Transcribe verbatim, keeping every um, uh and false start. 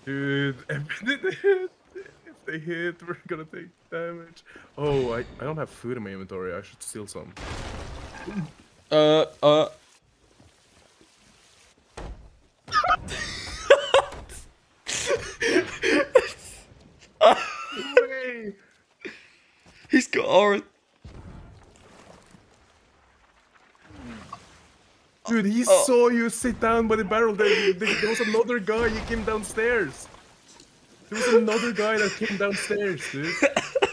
Dude, if they hit, we're gonna take damage. Oh, I, I don't have food in my inventory. I should steal some. Uh, uh. Way. He's got art. Dude, he Oh. saw you sit down by the barrel. There, there, there was another guy. He came downstairs. There was another guy that came downstairs, dude.